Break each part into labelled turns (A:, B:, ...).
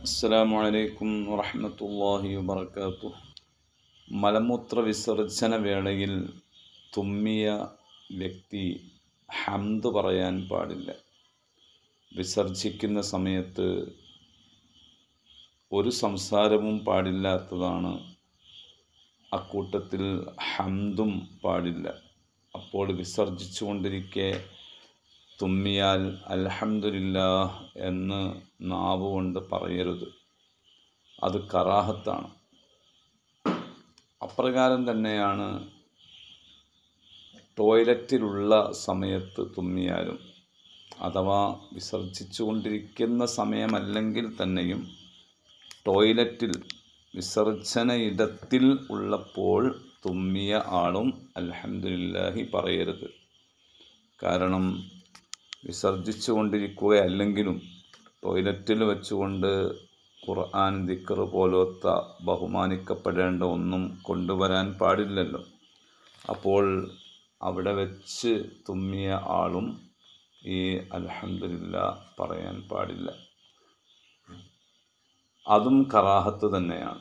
A: അസ്സലാമു അലൈക്കും വറഹ്മത്തുള്ളാഹി വബറകാതുഹു. മലമൂത്ര വിസർജന വേളയിൽ തുമ്മിയ വ്യക്തി ഹംദ് പറയാൻ പാടില്ല. വിസർജിക്കുന്ന സമയത്ത് ഒരു സംസാരവും പാടില്ലാത്തതാണ്. അക്കൂട്ടത്തിൽ ഹംദും പാടില്ല. അപ്പോൾ വിസർജിച്ചുകൊണ്ടിരിക്കെ തുമ്മിയാൽ അൽഹംദുലില്ലാഹ് എന്ന് നാവ് കൊണ്ട് പറയരുത്. അത് കറാഹത്താണ്. അപ്രകാരം തന്നെയാണ് ടോയ്ലറ്റിലുള്ള സമയത്ത് തുമ്മിയാലും, അഥവാ വിസർജിച്ചുകൊണ്ടിരിക്കുന്ന സമയമല്ലെങ്കിൽ തന്നെയും ടോയ്ലറ്റിൽ വിസർജന ഇടത്തിൽ ഉള്ളപ്പോൾ തുമ്മിയ ആളും അൽഹംദുലില്ലാഹി പറയരുത്. കാരണം വിസർജിച്ചു കൊണ്ടിരിക്കുകയല്ലെങ്കിലും ടോയ്ലറ്റിൽ വെച്ചുകൊണ്ട് ഖുർആൻ, ദിക്ർ പോലത്തെ ബഹുമാനിക്കപ്പെടേണ്ട ഒന്നും കൊണ്ടുവരാൻ പാടില്ലല്ലോ. അപ്പോൾ അവിടെ വെച്ച് തുമ്മിയ ആളും ഈ അൽഹംദുലില്ലാ പറയാൻ പാടില്ല. അതും കറാഹത്ത് തന്നെയാണ്.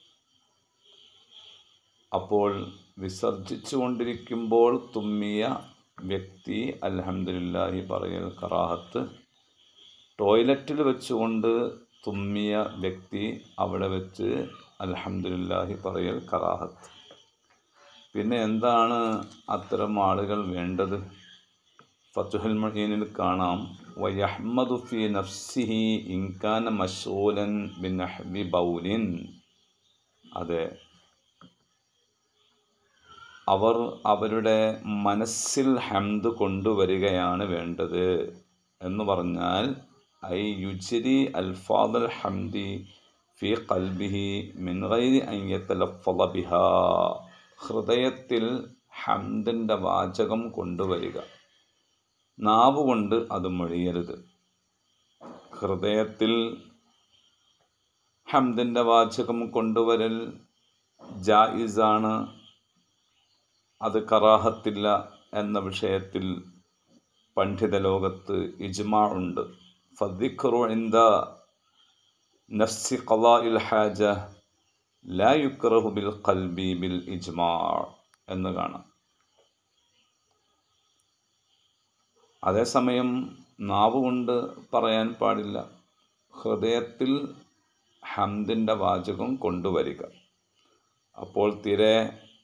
A: അപ്പോൾ വിസർജിച്ചു കൊണ്ടിരിക്കുമ്പോൾ തുമ്മിയ വ്യക്തി അൽഹംദുലില്ലാഹി പറയൽ കറാഹത്ത്. ടോയ്ലറ്റിൽ വെച്ചുകൊണ്ട് തുമ്മിയ വ്യക്തി അവിടെ വെച്ച് അൽഹംദുലില്ലാഹി പറയൽ കറാഹത്ത്. പിന്നെ എന്താണ് അത്തരം ആളുകൾ വേണ്ടത്? ഫത്ഹുൽ മുഈനിൽ കാണാം, വയഹ്മദു ഫീ നഫ്സിഹി ഇൻ കാന മശ്ഗൂലൻ ബിനഹ്വി ബൗലിൻ. അതെ, അവർ അവരുടെ മനസ്സിൽ ഹംദ് കൊണ്ടുവരികയാണ് വേണ്ടത്. എന്ന് പറഞ്ഞാൽ ഐ യുജ്രി അൽഫാദൽ ഹംദി ഫി ഖൽബിഹി മിൻ ഗൈരി അൻ യതലഫ്ഫള ബിഹാ. ഹൃദയത്തിൽ ഹംദിൻ്റെ വാചകം കൊണ്ടുവരിക, നാവ് കൊണ്ട് അത് മൊഴിയരുത്. ഹൃദയത്തിൽ ഹംദിൻ്റെ വാചകം കൊണ്ടുവരൽ ജായിസാണ്, അത് കറാഹത്തില്ല എന്ന വിഷയത്തിൽ പണ്ഡിത ലോകത്ത് ഇജ്മാ ഉണ്ട്. ഫദ്ദിക്റു ഇൻദ നഫ്സി ഖളാഇൽ ഹാജ ലാ യുക്റഹു ബിൽ ഖൽബി ബിൽ ഇജ്മാ എന്ന് കാണാം. അതേസമയം നാവ് കൊണ്ട് പറയാൻ പാടില്ല. ഹൃദയത്തിൽ ഹംദിൻ്റെ വാചകം കൊണ്ടുവരിക. അപ്പോൾ തീരെ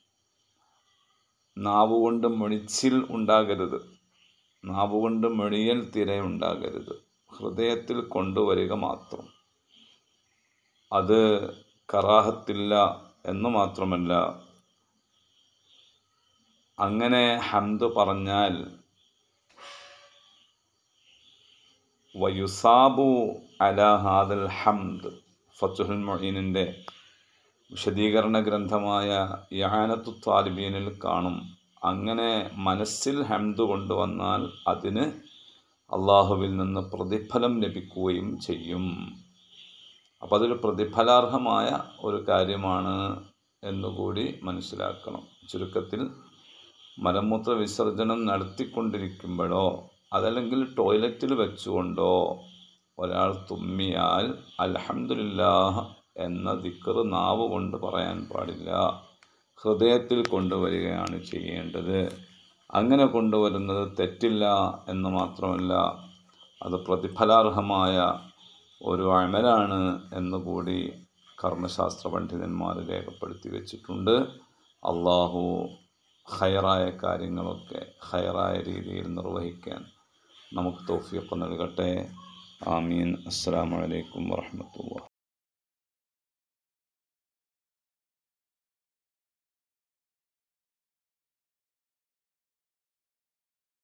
A: നാവുകൊണ്ട് മൊഴിച്ചിൽ ഉണ്ടാകരുത്. നാവുകൊണ്ട് മൊഴിയൽ തീരെ ഉണ്ടാകരുത്. ഹൃദയത്തിൽ കൊണ്ടുവരിക മാത്രം. അത് കറാഹത്തില്ല എന്ന് മാത്രമല്ല, അങ്ങനെ ഹംദ് പറഞ്ഞാൽ വയുസാബു അലാ ഹാദൽ ഹംദ്. ഫത്ഹുൽ മുഈനിൻ്റെ വിശദീകരണ ഗ്രന്ഥമായ ഇആനത്തു ത്വാലിബീനിൽ കാണും, അങ്ങനെ മനസ്സിൽ ഹംദ് കൊണ്ടുവന്നാൽ അതിന് അള്ളാഹുവിൽ നിന്ന് പ്രതിഫലം ലഭിക്കുകയും ചെയ്യും. അപ്പം അതൊരു പ്രതിഫലാർഹമായ ഒരു കാര്യമാണ് എന്നുകൂടി മനസ്സിലാക്കണം. ചുരുക്കത്തിൽ മലമൂത്ര വിസർജനം നടത്തിക്കൊണ്ടിരിക്കുമ്പോഴോ അതല്ലെങ്കിൽ ടോയ്ലറ്റിൽ വെച്ചുകൊണ്ടോ ഒരാൾ തുമ്മിയാൽ അൽഹംദുലില്ലാഹ് എന്ന ദിക്ർ നാവ് കൊണ്ട് പറയാൻ പാടില്ല. ഹൃദയത്തിൽ കൊണ്ടുവരികയാണ് ചെയ്യേണ്ടത്. അങ്ങനെ കൊണ്ടുവരുന്നത് തെറ്റില്ല എന്ന് മാത്രമല്ല, അത് പ്രതിഫലാർഹമായ ഒരു അമലാണ് എന്നുകൂടി കർമ്മശാസ്ത്ര പണ്ഡിതന്മാർ രേഖപ്പെടുത്തി വച്ചിട്ടുണ്ട്. അള്ളാഹു ഖൈറായ കാര്യങ്ങളൊക്കെ ഖൈറായ രീതിയിൽ നിർവഹിക്കാൻ നമുക്ക് തൗഫീഖ് നൽകട്ടെ. ആമീൻ. അസ്സലാമു അലൈക്കും വറഹ്മത്തുള്ളാഹി.